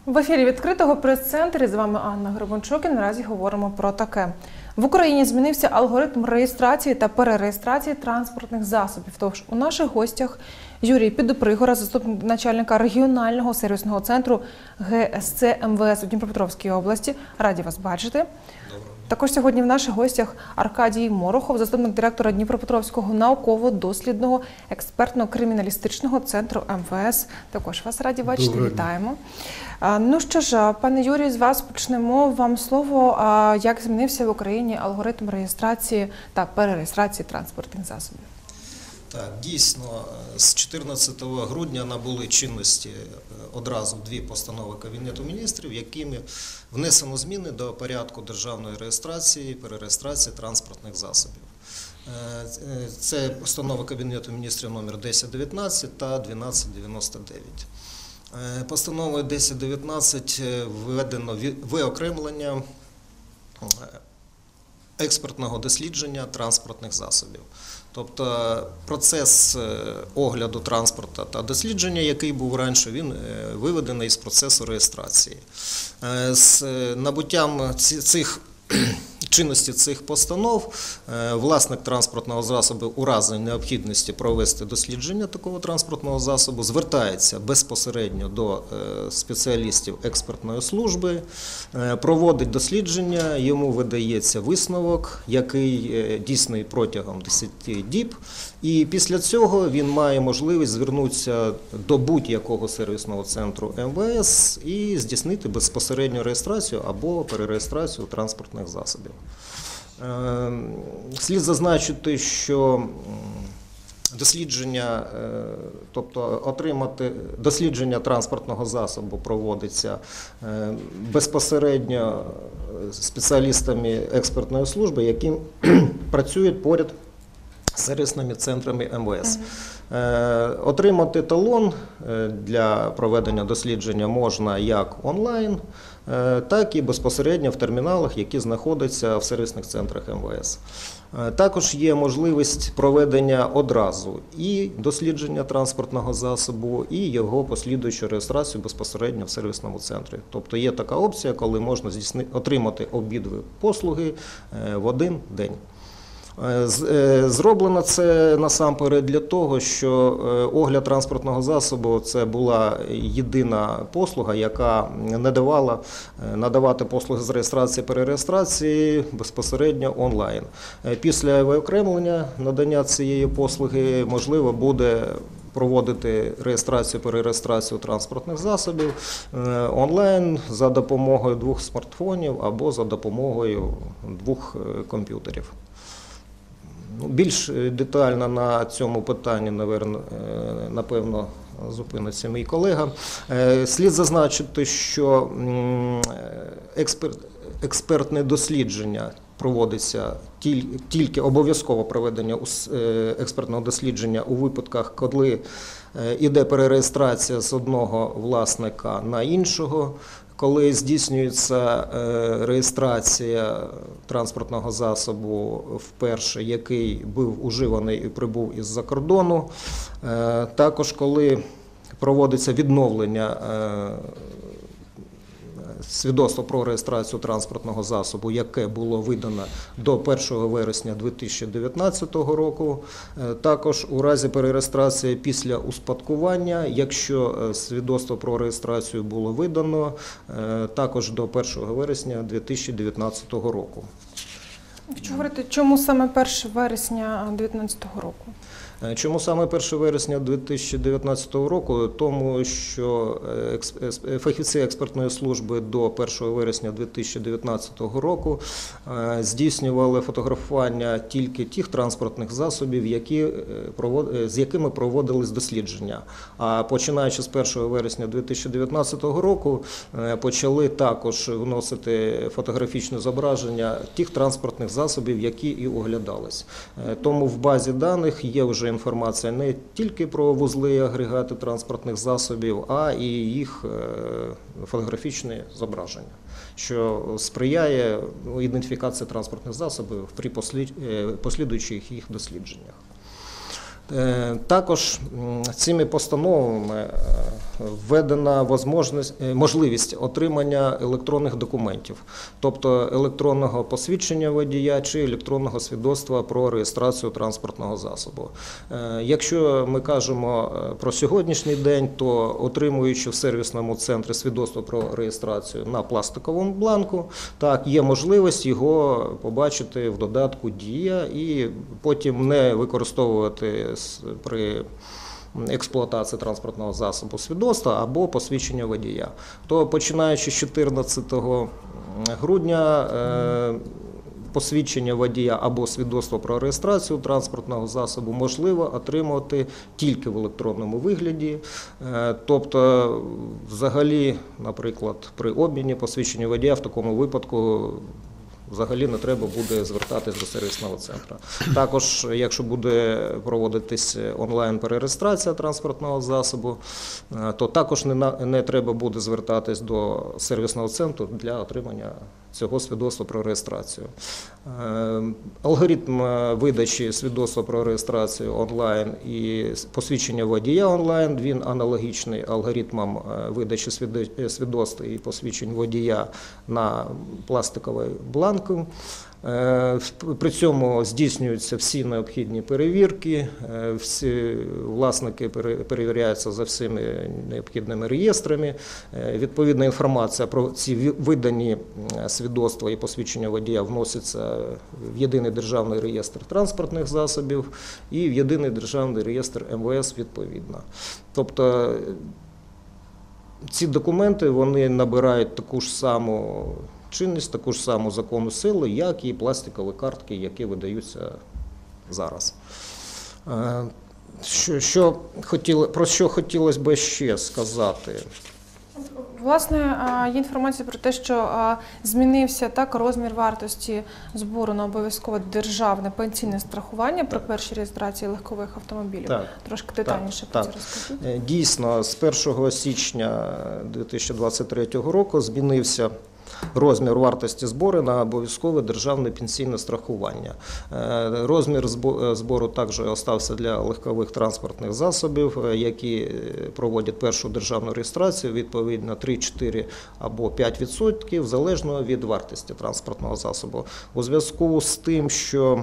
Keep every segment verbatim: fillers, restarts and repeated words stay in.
В ефірі відкритого прес-центру з вами Анна Гребенчук і наразі говоримо про таке. В Україні змінився алгоритм реєстрації та перереєстрації транспортних засобів. Тож у наших гостях Юрій Підопригора, заступник начальника регіонального сервісного центру Ге Ес Це Ем Ве Ес у Дніпропетровській області. Раді вас бачити. Також сьогодні в наших гостях Аркадій Морохов, заступник директора Дніпропетровського науково-дослідного експертно-криміналістичного центру Ем Ве Ес. Також вас раді бачити. Доброго. Вітаємо. Ну що ж, пане Юрій, з вас почнемо. Вам слово. Як змінився в Україні алгоритм реєстрації та перереєстрації транспортних засобів? Так, дійсно, з чотирнадцятого грудня набули чинності одразу дві постанови Кабінету міністрів, якими внесено зміни до порядку державної реєстрації і перереєстрації транспортних засобів. Це постанови Кабінету міністрів номер десять дев'ятнадцять та дванадцять дев'яносто дев'ять. Постановою десять дев'ятнадцять введено виокремлення експертного дослідження транспортних засобів. Тобто процес огляду транспорту та дослідження, який був раніше, він виведений з процесу реєстрації. З набуттям цих чинності цих постанов власник транспортного засобу у разі необхідності провести дослідження такого транспортного засобу звертається безпосередньо до спеціалістів експертної служби, проводить дослідження, йому видається висновок, який дійсний протягом десяти діб, і після цього він має можливість звернутися до будь-якого сервісного центру Ем Ве Ес і здійснити безпосередньо реєстрацію або перереєстрацію транспортних засобів. Слід зазначити, що дослідження, тобто отримати дослідження транспортного засобу проводиться безпосередньо спеціалістами експертної служби, які працюють поряд з сервісними центрами Ем Ве Ес. Отримати талон для проведення дослідження можна як онлайн, так і безпосередньо в терміналах, які знаходяться в сервісних центрах Ем Ве Ес. Також є можливість проведення одразу і дослідження транспортного засобу, і його послідуючу реєстрацію безпосередньо в сервісному центрі. Тобто є така опція, коли можна отримати обидві послуги в один день. Зроблено це насамперед для того, що огляд транспортного засобу – це була єдина послуга, яка не давала надавати послуги з реєстрації і перереєстрації безпосередньо онлайн. Після виокремлення надання цієї послуги можливо буде проводити реєстрацію, перереєстрацію транспортних засобів онлайн за допомогою двох смартфонів або за допомогою двох комп'ютерів. Більш детально на цьому питанні, напевно, зупиниться мій колега. Слід зазначити, що експертне дослідження проводиться тільки обов'язково проведення експертного дослідження у випадках, коли йде перереєстрація з одного власника на іншого, коли здійснюється реєстрація транспортного засобу вперше, який був уживаний і прибув із-за кордону, також коли проводиться відновлення свідоцтво про реєстрацію транспортного засобу, яке було видано до першого вересня дві тисячі дев'ятнадцятого року. Також у разі перереєстрації після успадкування, якщо свідоцтво про реєстрацію було видано, також до першого вересня дві тисячі дев'ятнадцятого року. Що говорити, чому саме перше вересня дві тисячі дев'ятнадцятого року? Чому саме перше вересня дві тисячі дев'ятнадцятого року? Тому що фахівці експертної служби до першого вересня дві тисячі дев'ятнадцятого року здійснювали фотографування тільки тих транспортних засобів, які, з якими проводились дослідження. А починаючи з першого вересня дві тисячі дев'ятнадцятого року почали також вносити фотографічне зображення тих транспортних засобів, які і оглядались. Тому в базі даних є вже інформація не тільки про вузли і агрегати транспортних засобів, а і їх фотографічне зображення, що сприяє ідентифікації транспортних засобів при послідуючих їх дослідженнях. Також цими постановами введена можливість отримання електронних документів, тобто електронного посвідчення водія чи електронного свідоцтва про реєстрацію транспортного засобу. Якщо ми кажемо про сьогоднішній день, то отримуючи в сервісному центрі свідоцтво про реєстрацію на пластиковому бланку, так, є можливість його побачити в додатку «Дія» і потім не використовувати при експлуатації транспортного засобу свідоцтва або посвідчення водія. То починаючи з чотирнадцятого грудня посвідчення водія або свідоцтво про реєстрацію транспортного засобу можливо отримувати тільки в електронному вигляді. Тобто, взагалі, наприклад, при обміні посвідчення водія в такому випадку взагалі не треба буде звертатись до сервісного центру. Також, якщо буде проводитись онлайн-перереєстрація транспортного засобу, то також не, на, не треба буде звертатись до сервісного центру для отримання цього свідоцтва про реєстрацію. Алгоритм видачі свідоцтва про реєстрацію онлайн і посвідчення водія онлайн, він аналогічний алгоритмам видачі свідоцтва і посвідчень водія на пластиковий бланк. При цьому здійснюються всі необхідні перевірки, всі власники перевіряються за всіми необхідними реєстрами. Відповідна інформація про ці видані свідоцтва і посвідчення водія вноситься в єдиний державний реєстр транспортних засобів і в єдиний державний реєстр ем ве ес відповідно. Тобто ці документи вони набирають таку ж саму чинність, таку ж саму законну силу, як і пластикові картки, які видаються зараз. Що, що хотіло, про що хотілося б ще сказати? Власне, є інформація про те, що змінився так розмір вартості збору на обов'язкове державне пенсійне страхування при першій реєстрації легкових автомобілів. Так, Трошки детальніше так, про це так. розкажіть. Дійсно, з першого січня дві тисячі двадцять третього року змінився розмір вартості збору на обов'язкове державне пенсійне страхування. Розмір збору також залишився для легкових транспортних засобів, які проводять першу державну реєстрацію, відповідно три, чотири або п'ять відсотків, залежно від вартості транспортного засобу. У зв'язку з тим, що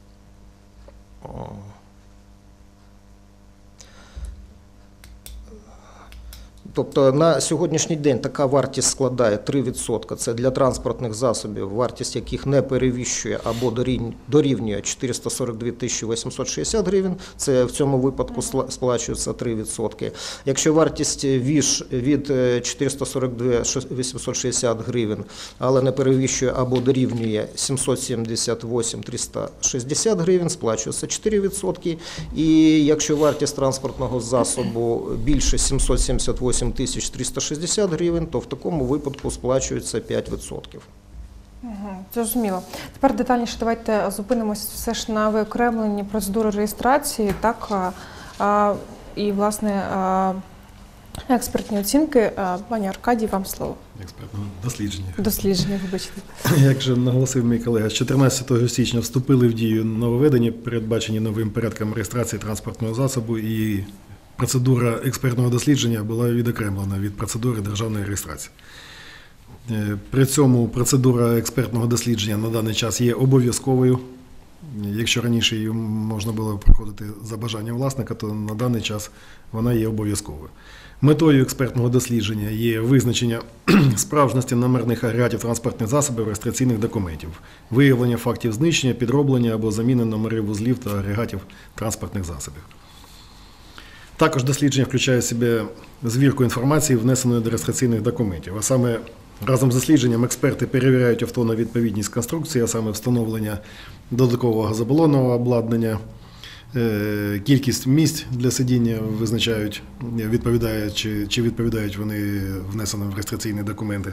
Тобто на сьогоднішній день така вартість складає три відсотки. Це для транспортних засобів, вартість яких не перевищує або дорівнює чотириста сорок дві тисячі вісімсот шістдесят гривень. Це в цьому випадку сплачується три відсотки. Якщо вартість від чотириста сорок дві тисячі вісімсот шістдесят гривень, але не перевищує або дорівнює сімсот сімдесят вісім тисяч триста шістдесят гривень, сплачується чотири відсотки. І якщо вартість транспортного засобу більше сімсот сімдесят вісім тисяч триста шістдесят гривень, то в такому випадку сплачується п'ять відсотків. Угу, зрозуміло. Тепер детальніше давайте зупинимося все ж на виокремленні процедури реєстрації, так, а, і, власне, а, експертні оцінки. А, пані Аркадій, вам слово. Експертного дослідження. Дослідження, вибачте. Як же наголосив мій колега, з чотирнадцятого січня вступили в дію нововведення, передбачені новим порядком реєстрації транспортного засобу, і процедура експертного дослідження була відокремлена від процедури державної реєстрації. При цьому процедура експертного дослідження на даний час є обов'язковою. Якщо раніше її можна було проходити за бажанням власника, то на даний час вона є обов'язковою. Метою експертного дослідження є визначення справжності номерних агрегатів транспортних засобів, реєстраційних документів, виявлення фактів знищення, підроблення або заміни номерів вузлів та агрегатів транспортних засобів. Також дослідження включає в себе звірку інформації, внесеної до реєстраційних документів. А саме разом з дослідженням експерти перевіряють авто на відповідність конструкції, а саме встановлення додаткового газобалонного обладнання, кількість місць для сидіння визначають, відповідають, чи, чи відповідають вони внесеним в реєстраційні документи,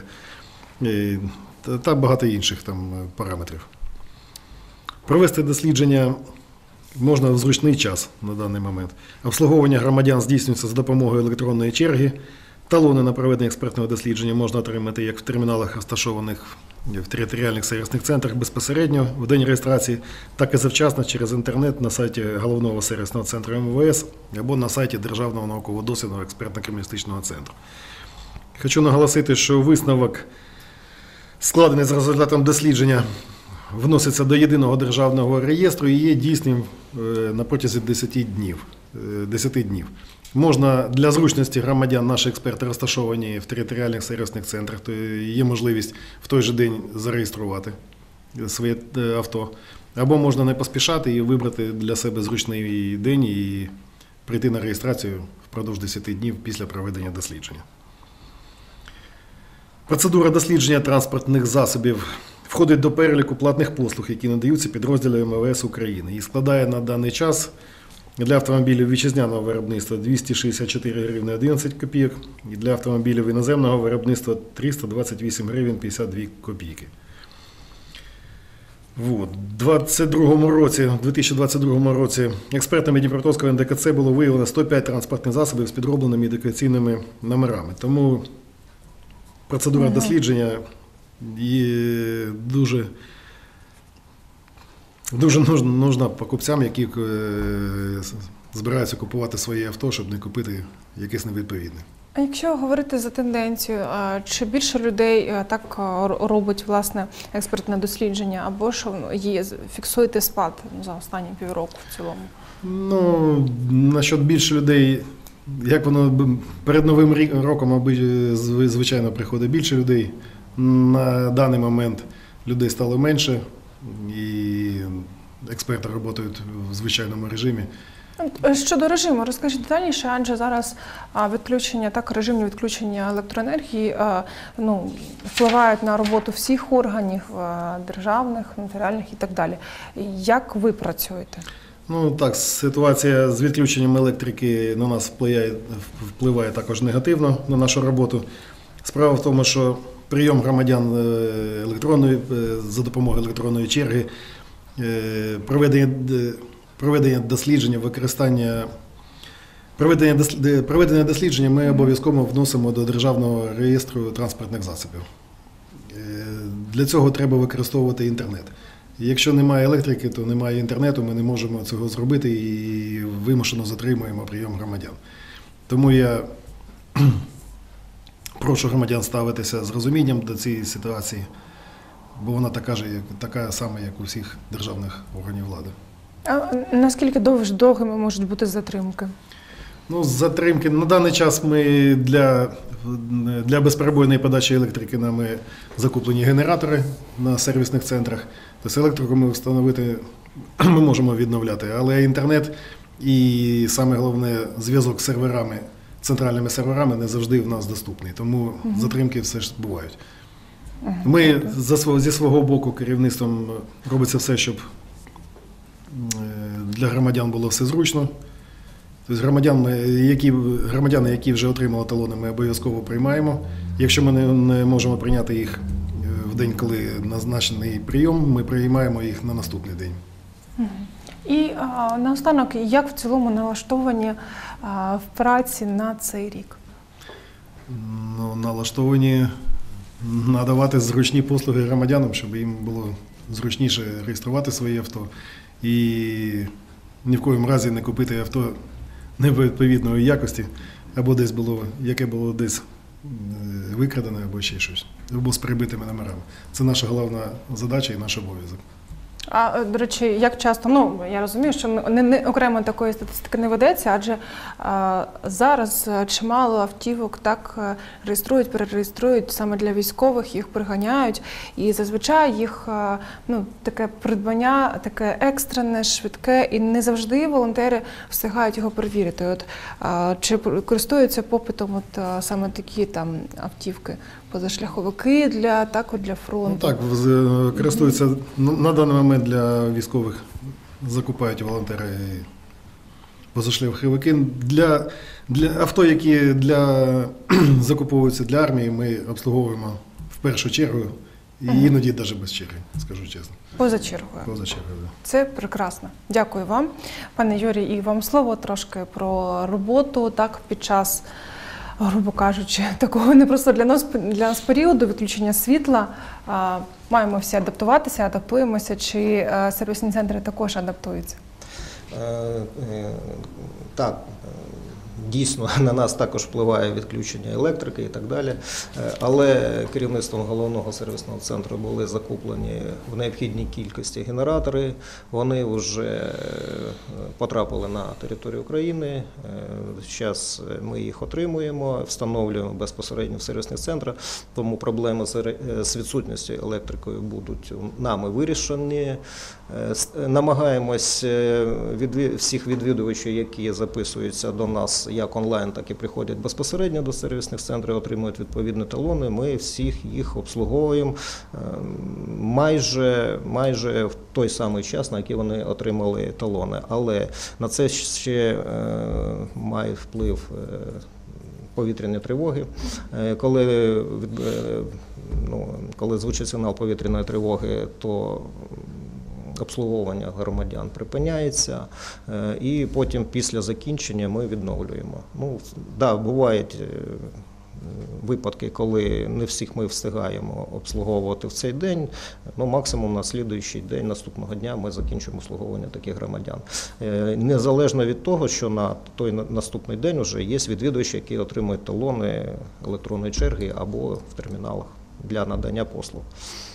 та багато інших там параметрів. Провести дослідження можна в зручний час на даний момент. Обслуговування громадян здійснюється за допомогою електронної черги. Талони на проведення експертного дослідження можна отримати як в терміналах, розташованих в територіальних сервісних центрах безпосередньо в день реєстрації, так і завчасно через інтернет на сайті Головного сервісного центру ем ве ес або на сайті Державного науково-дослідного експертно-криміналістичного центру. Хочу наголосити, що висновок, складений за результатом дослідження, вноситься до єдиного державного реєстру і є дійсним на протязі десяти днів. десяти днів. Можна для зручності громадян, наші експерти розташовані в територіальних сервісних центрах, то є можливість в той же день зареєструвати своє авто. Або можна не поспішати і вибрати для себе зручний день і прийти на реєстрацію впродовж десяти днів після проведення дослідження. Процедура дослідження транспортних засобів входить до переліку платних послуг, які надаються підрозділам ем ве ес України, і складає на даний час для автомобілів вітчизняного виробництва двісті шістдесят чотири гривні одинадцять копійок і для автомобілів іноземного виробництва триста двадцять вісім гривень п'ятдесят дві копійки. Вот. У дві тисячі двадцять другому році експертами Дніпропетровського ен де ка це було виявлено сто п'ять транспортних засобів з підробленими ідентифікаційними номерами. Тому процедура Ага. дослідження є дуже, дуже нужна, нужна покупцям, які е, збираються купувати своє авто, щоб не купити якесь невідповідне. А якщо говорити за тенденцію, а чи більше людей а, так а, р- робить власне експертне дослідження, або ж є фіксуєте спад за останні півроку в цілому? Ну, насчет більше людей, як воно б- перед Новим рі- роком, аби, зв- звичайно, приходить більше людей. На даний момент людей стало менше, і експерти працюють в звичайному режимі. Щодо режиму, розкажіть детальніше, адже зараз а, відключення, так, режимні відключення електроенергії а, ну, впливають на роботу всіх органів, а, державних, нотаріальних і так далі. Як ви працюєте? Ну так, ситуація з відключенням електрики на нас впливає, впливає також негативно на нашу роботу. Справа в тому, що прийом громадян е, електронної, е, за допомогою електронної черги, е, проведення, д- проведення дослідження, використання, проведення, дос- проведення дослідження ми обов'язково вносимо до Державного реєстру транспортних засобів. Е, Для цього треба використовувати інтернет. Якщо немає електрики, то немає інтернету, ми не можемо цього зробити і вимушено затримуємо прийом громадян. Тому я прошу громадян ставитися з розумінням до цієї ситуації, бо вона така ж, як, така сама, як у всіх державних органів влади. А наскільки довж- довгими можуть бути затримки? Ну, затримки на даний час ми для, для безперебойної подачі електрики нами закуплені генератори на сервісних центрах. Тобто електрику ми встановити ми можемо відновляти, але інтернет і саме головне зв'язок з серверами, центральними серверами не завжди в нас доступний, тому угу. затримки все ж бувають. Угу. Ми за свого, зі свого боку керівництвом робиться все, щоб для громадян було все зручно. Тобто громадян, які, громадяни, які вже отримали талони, ми обов'язково приймаємо. Якщо ми не, не можемо прийняти їх в день, коли назначений прийом, ми приймаємо їх на наступний день. І а, наостанок, як в цілому налаштовані а, в праці на цей рік? Ну, налаштовані надавати зручні послуги громадянам, щоб їм було зручніше реєструвати своє авто. І ні в коїм разі не купити авто невідповідної якості, або десь було, яке було десь викрадене, або ще щось, або з перебитими номерами. Це наша головна задача і наш обов'язок. А, до речі, як часто, ну, я розумію, що не, не окремо такої статистики не ведеться, адже а, зараз чимало автівок так реєструють, перереєструють саме для військових, їх приганяють, і зазвичай їх, а, ну, таке придбання, таке екстрене, швидке, і не завжди волонтери встигають його перевірити. От, а, чи користуються попитом от, а, саме такі там автівки? Позашляховики для, так, для фронту? Ну, так, користуються на, на даний момент для військових, закупають волонтери позашляховики. Для, для авто, які для, закуповуються для армії, ми обслуговуємо в першу чергу, і угу. іноді навіть без черги, скажу чесно. Поза чергою. Поза чергою, да. Це прекрасно. Дякую вам, пане Юрій, і вам слово трошки про роботу так під час грубо кажучи, такого непростого для нас, для нас періоду відключення світла. А, маємо всі адаптуватися, адаптуємося, чи а, сервісні центри також адаптуються? Е, е, Так, дійсно на нас також впливає відключення електрики і так далі, Е, але керівництвом головного сервісного центру були закуплені в необхідній кількості генератори, вони вже е, потрапили на територію України, зараз ми їх отримуємо, встановлюємо безпосередньо в сервісних центрах, тому проблеми з ре- з відсутністю електрикою будуть нами вирішені. Е, с- Намагаємось е, відві- всіх відвідувачів, які записуються до нас як онлайн, так і приходять безпосередньо до сервісних центрів, отримують відповідні талони, ми всіх їх обслуговуємо е, майже, майже в той самий час, на який вони отримали талони. Але на це ще е, має вплив е, повітряні тривоги. Е, Коли, від- е, ну, коли звучить сигнал повітряної тривоги, то обслуговування громадян припиняється, е, і потім після закінчення ми відновлюємо. Ну, да, бувають е, випадки, коли не всіх ми встигаємо обслуговувати в цей день, ну, максимум на слідуючий день, наступного дня ми закінчимо обслуговування таких громадян. Е, Незалежно від того, що на той на- наступний день вже є відвідувачі, які отримують талони електронної черги або в терміналах для надання послуг.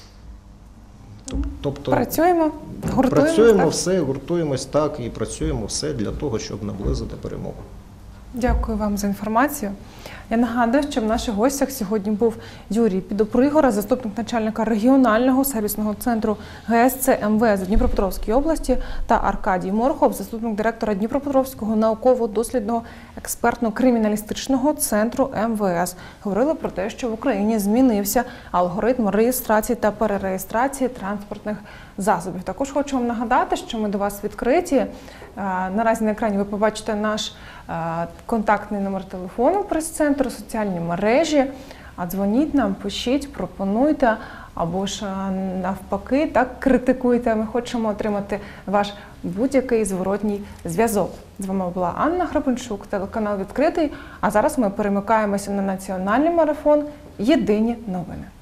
Тобто Працюємо, гуртуємося. працюємо так? все, гуртуємось так і працюємо все для того, щоб наблизити перемогу. Дякую вам за інформацію. Я нагадую, що в наших гостях сьогодні був Юрій Підопригора, заступник начальника регіонального сервісного центру ге ес це ем ве ес у Дніпропетровській області, та Аркадій Морохов, заступник директора Дніпропетровського науково-дослідного експертно-криміналістичного центру ем ве ес. Говорили про те, що в Україні змінився алгоритм реєстрації та перереєстрації транспортних засобів. Також хочу вам нагадати, що ми до вас відкриті. Е, Наразі на екрані ви побачите наш е, контактний номер телефону прес-центру, соціальні мережі. А дзвоніть нам, пишіть, пропонуйте, або ж е, навпаки, так, критикуйте. Ми хочемо отримати ваш будь-який зворотній зв'язок. З вами була Анна Гребенчук, телеканал «Відкритий». А зараз ми перемикаємося на національний марафон «Єдині новини».